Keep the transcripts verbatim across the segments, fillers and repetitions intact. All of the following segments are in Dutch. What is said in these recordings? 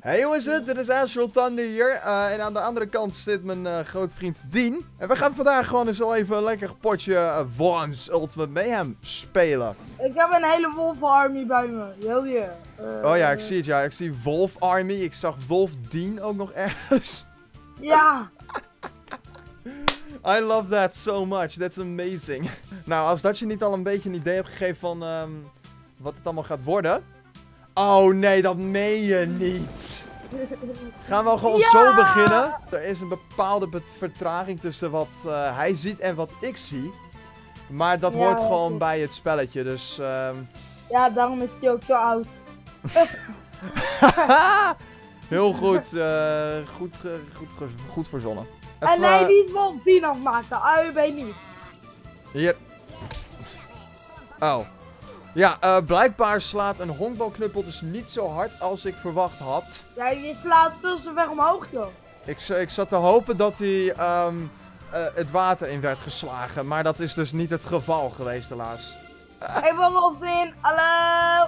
Hey, hoe is het? Dit is Astral Thunder hier. Uh, en aan de andere kant zit mijn uh, grote vriend Dean. En we gaan vandaag gewoon eens al even een lekker potje uh, Worms Ultimate Mayhem spelen. Ik heb een hele Wolf Army bij me. Heel je. Uh, oh ja, ik zie het. Ja, ik zie Wolf Army. Ik zag Wolf Dean ook nog ergens. Ja. I love that so much. That's amazing. Nou, als dat je niet al een beetje een idee hebt gegeven van um, wat het allemaal gaat worden. Oh nee, dat meen je niet. Gaan we gewoon ja! zo beginnen. Er is een bepaalde vertraging tussen wat uh, hij ziet en wat ik zie. Maar dat ja, hoort gewoon bij het spelletje, dus... Um... Ja, daarom is hij ook zo oud. Heel goed, uh, goed, uh, goed, goed, goed verzonnen. Even, en nee, niet Wolf Dean afmaken, A U B niet. Hier. Oh. Ja, uh, blijkbaar slaat een honkbalknuppel dus niet zo hard als ik verwacht had. Ja, je slaat veel te ver omhoog, joh. Ik, ik zat te hopen dat hij um, uh, het water in werd geslagen, maar dat is dus niet het geval geweest, helaas. Hey, Wolf Dean, hallo!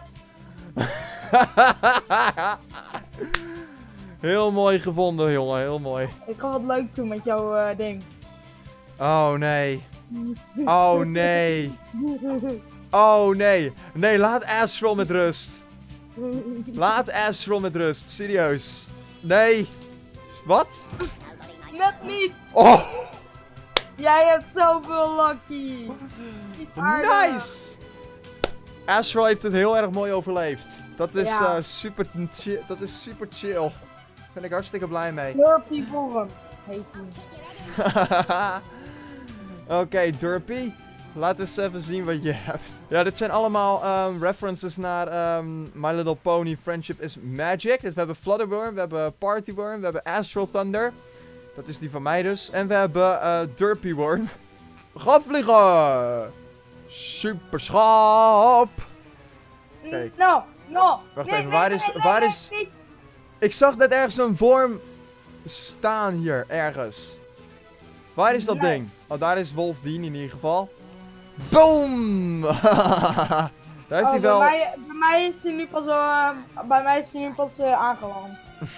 Heel mooi gevonden, jongen, heel mooi. Ik ga wat leuk doen met jouw uh, ding. Oh, nee. Oh, nee. Oh, nee. Nee, laat Astral met rust. Laat Astral met rust, serieus. Nee. Wat? Net niet. Oh. Jij hebt zoveel lucky. Nice. Astral heeft het heel erg mooi overleefd. Dat is, ja. uh, super, chill, dat is super chill. Daar ben ik hartstikke blij mee. Derpy Vorm heet hij. Oké, okay, Derpy. Laat eens even zien wat je hebt. Ja, dit zijn allemaal um, references naar um, My Little Pony Friendship is Magic. Dus we hebben Flutterworm, we hebben Partyworm, we hebben Astral Thunder. Dat is die van mij dus. En we hebben uh, Derpy Worm. Ga vliegen! Super schap! Kijk. No, no. Wacht nee, even, waar nee, is... nee, waar nee, is... nee. Ik zag net ergens een worm staan hier, ergens. Waar is dat nee. ding? Oh, daar is Wolf Dean in ieder geval. Boom! Daar heeft oh, hij wel... Bij mij, bij mij is hij nu pas, uh, bij mij is hij nu pas uh, aangeland.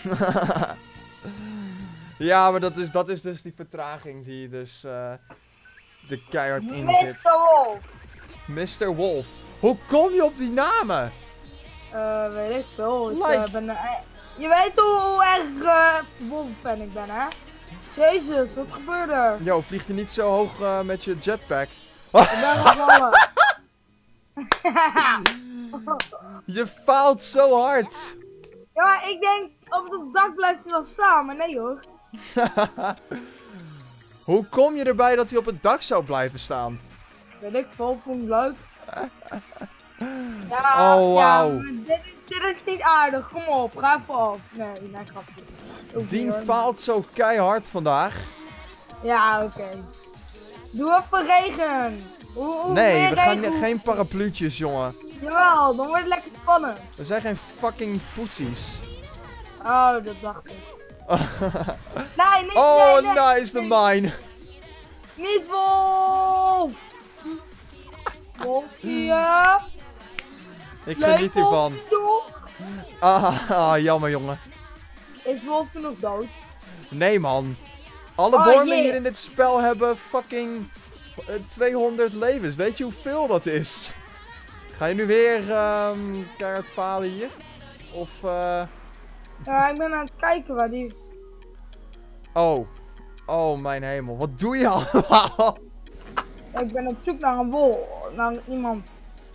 Ja, maar dat is, dat is dus die vertraging die dus uh, de keihard in zit. mister Wolf! mister Wolf. Hoe kom je op die namen? Uh, weet ik veel. Ik, like. uh, ben, uh, je weet hoe, hoe erg uh, Wolf-fan ik ben, hè? Jezus, wat gebeurde er? Yo, vlieg je niet zo hoog uh, met je jetpack? Ik ben gevallen. Je faalt zo hard. Ja, ik denk op het dak blijft hij wel staan, maar nee hoor. Hoe kom je erbij dat hij op het dak zou blijven staan? Weet ik veel, vond ik leuk. Ja, oh, wauw. Ja, dit, is, dit is niet aardig, kom op, ga even af. Nee, nee, grapje. Dean faalt zo keihard vandaag. Ja, oké. Okay. Doe even regen. Hoe, hoe nee, we regen? gaan geen parapluutjes, jongen. Jawel, dan wordt het lekker spannend. We zijn geen fucking poesies. Oh, dat dacht ik. nee, niet Oh, nee, nee, nice, de mine. Niet Wolf! Wolfie, ja. Ik geniet hiervan. Ah, ah, jammer, jongen. Is Wolfie nog dood? Nee, man. Alle oh, wormen yeah. hier in dit spel hebben fucking uh, tweehonderd levens. Weet je hoeveel dat is? Ga je nu weer um, keihard falen hier? Of uh... Ja, ik ben aan het kijken waar die... Oh. Oh, mijn hemel. Wat doe je allemaal? Ja, ik ben op zoek naar een wol. Naar iemand.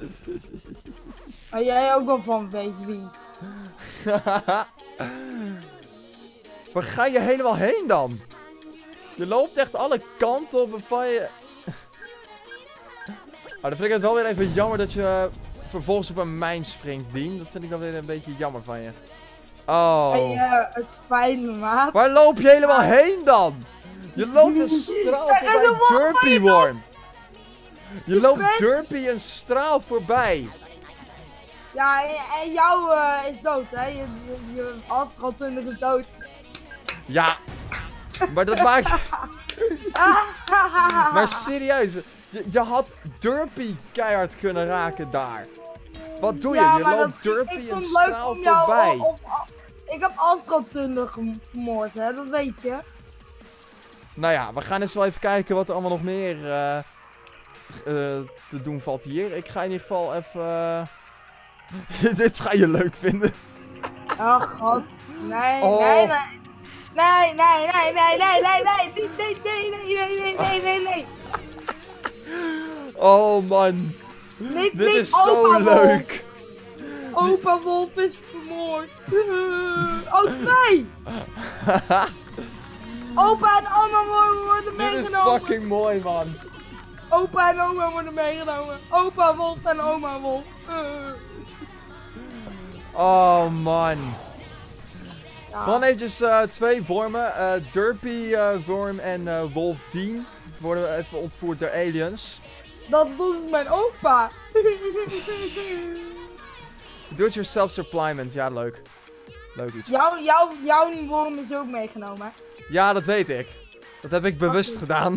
Maar jij ook wel van weet je wie. Waar ga je helemaal heen dan? Je loopt echt alle kanten op waarvan je... Oh, dan vind ik het wel weer even jammer dat je vervolgens op een mijn springt, Dean. Dat vind ik dan weer een beetje jammer van je. Oh. Hey, uh, het spijt me, maat. Waar loop je helemaal heen dan? Je loopt een straal voorbij Derpy Worm. Je loopt bent... Derpy een straal voorbij. Ja, en jou uh, is dood, hè? Je, je, je afgerottende is dood. Ja. Maar dat maakt... maar serieus. Je, je had Derpy keihard kunnen raken daar. Wat doe je? Ja, je loopt Derpy een straal voorbij. Op, op, ik heb Astrotunder vermoord, hè, dat weet je. Nou ja, we gaan eens wel even kijken wat er allemaal nog meer uh, uh, te doen valt hier. Ik ga in ieder geval even... Uh... Dit ga je leuk vinden. Oh god. Nee, oh. nee, nee. Nee, nee, nee, nee, nee, nee, nee, nee, nee, nee, nee, nee, nee, nee, nee. Oh man. Niet, Dit niet is zo opa leuk. Wolf. Opa Wolf is vermoord. Oh, twee. Opa en oma worden meegenomen. Dit is fucking mooi, man. Opa en oma worden meegenomen. Opa Wolf en oma Wolf. Oh man. Ja. Dan eventjes uh, twee vormen. Uh, Derpy uh, vorm en uh, Wolf Dean. Worden even ontvoerd door aliens. Dat doet mijn opa. Do-it-yourself supplement. Ja, leuk. Leuk iets. Jouw, jouw, jouw worm is ook meegenomen. Ja, dat weet ik. Dat heb ik bewust gedaan.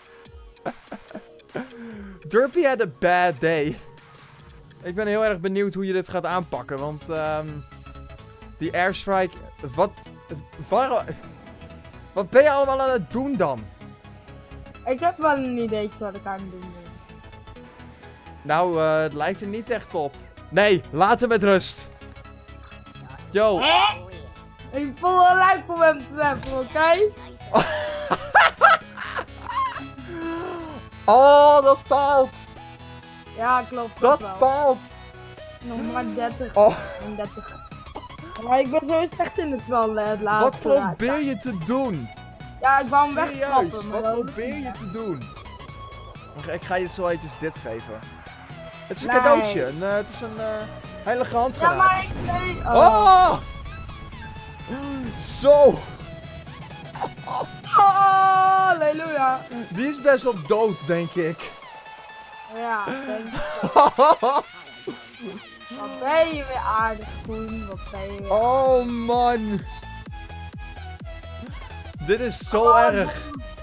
Derpy had a bad day. Ik ben heel erg benieuwd hoe je dit gaat aanpakken. Want um, die airstrike... Wat... Waar, wat ben je allemaal aan het doen dan? Ik heb wel een ideetje wat ik aan het doen ben. Nou, uh, het lijkt er niet echt op. Nee, laat hem met rust. Yo. Hé? Ik voel wel leuk om hem te treffen, oké? Okay? Oh, dat faalt. Ja, klopt. Dat wel. faalt. Nog maar dertig. Oh. dertig. Maar ik ben zo slecht in het spel, het laatste. Wat probeer je te doen? Ja, ik wou hem Serieus, wegklappen. wat dat probeer je te doen? Wacht, ik ga je zo eventjes dit geven. Het is een Nee. cadeautje. Een, uh, het is een uh, heilige Ja, handgranaat. maar ik nee. Oh. Oh! Zo! Oh, halleluja. Die is best wel dood, denk ik. Ja, denk ik. Wat ben je weer aardig, Koen. Wat ben je weer... Oh man. Dit is zo Oh, erg.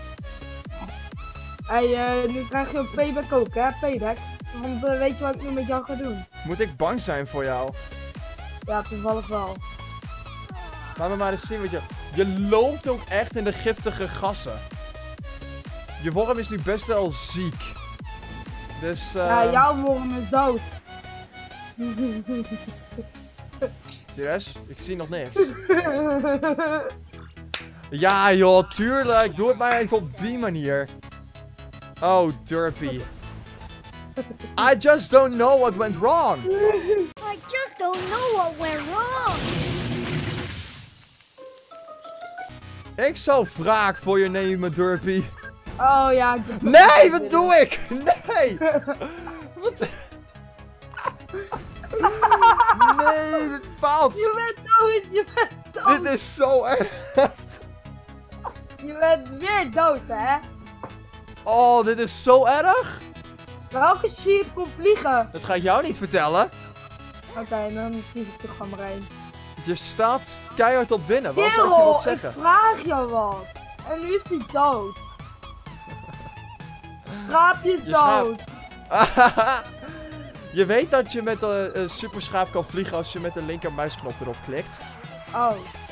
Hey, uh, nu krijg je ook payback ook, hè? Payback. Want uh, weet je wat ik nu met jou ga doen? Moet ik bang zijn voor jou? Ja, toevallig wel. Laat me maar eens zien wat je... Je loopt ook echt in de giftige gassen. Je worm is nu best wel ziek. Dus, uh... Ja, jouw worm is dood. Serieus? Ik zie nog niks. Ja joh, tuurlijk. Doe het maar even op die manier. Oh, Derpy. I just don't know what went wrong. I just don't know what went wrong. Ik zal wraak voor je nemen, Derpy. Oh ja, ik Nee, wat doe ik? Nee. Wat? Nee, dit faalt. Je bent dood, je bent dood. Dit is zo erg. Je bent weer dood, hè? Oh, dit is zo erg. Welke sheep kon vliegen? Dat ga ik jou niet vertellen. Oké, okay, dan kies ik er gewoon maar één. Je staat keihard op winnen. Wat zou ik je Kerel, wat zeggen? ik vraag jou wat. En nu is hij dood. Schaapje is Je schaap. dood. Je weet dat je met een uh, superschaap kan vliegen als je met de linker muisknop erop klikt. Oh.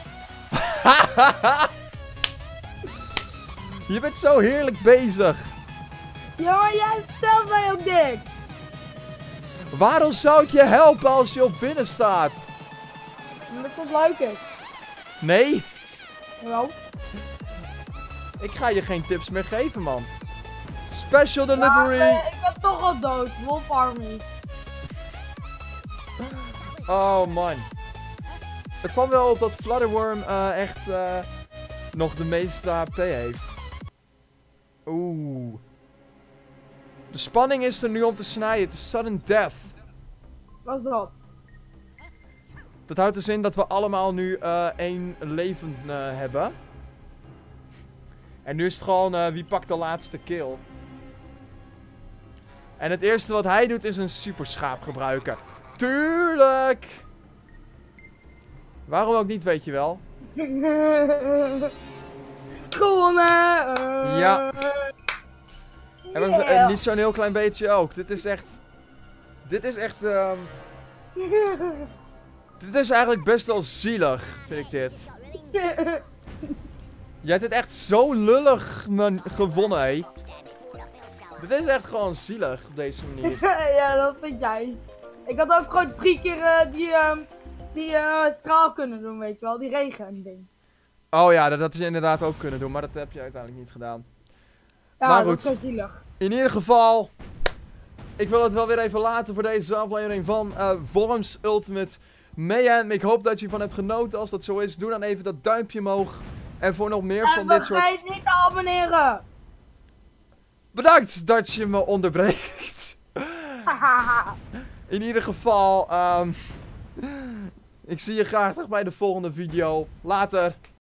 Je bent zo heerlijk bezig. Ja, maar jij stelt mij ook dik. Waarom zou ik je helpen als je op winnen staat? Omdat het leuk is. Nee, Wel. ik ga je geen tips meer geven, man. Special Ja, delivery. nee, ik ben toch al dood. Wolf Army. Oh, man. Het valt wel op dat Flutterworm uh, echt uh, nog de meeste H P heeft. Oeh. De spanning is er nu om te snijden. Het is sudden death. Wat is dat? Dat houdt dus in dat we allemaal nu uh, één leven uh, hebben. En nu is het gewoon uh, wie pakt de laatste kill. En het eerste wat hij doet is een superschaap gebruiken. Tuurlijk! Waarom ook niet, weet je wel. Gewonnen! Uh, Ja. En yeah. yeah. Niet zo'n heel klein beetje ook. Dit is echt... Dit is echt... Um, Dit is eigenlijk best wel zielig, vind ik dit. Jij hebt dit echt zo lullig man- gewonnen, hé. Dit is echt gewoon zielig op deze manier. Ja, dat vind jij. Ik had ook gewoon drie keer uh, die, uh, die uh, straal kunnen doen, weet je wel. Die regen ding. Oh ja, dat had je inderdaad ook kunnen doen, maar dat heb je uiteindelijk niet gedaan. Ja, Maar dat goed. is zo zielig. In ieder geval, ik wil het wel weer even laten voor deze aflevering van uh, Worms Ultimate Mayhem. Ik hoop dat je ervan hebt genoten. Als dat zo is, doe dan even dat duimpje omhoog. En voor nog meer En van dit soort... vergeet niet te abonneren. Bedankt dat je me onderbreekt. In ieder geval, um, ik zie je graag terug bij de volgende video. Later.